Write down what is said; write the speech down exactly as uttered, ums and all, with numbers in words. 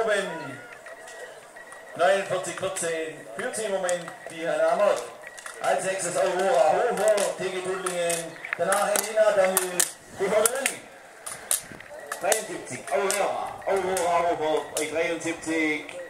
oben. neunundvierzig vierzehn führt sie im Moment die Hanamot. Als nächstes Aurora Hofer, T G Tuttlingen, danach Helena, dann die Vorderling. dreiundsiebzig, Aurora, Aurora Hofer bei dreiundsiebzig.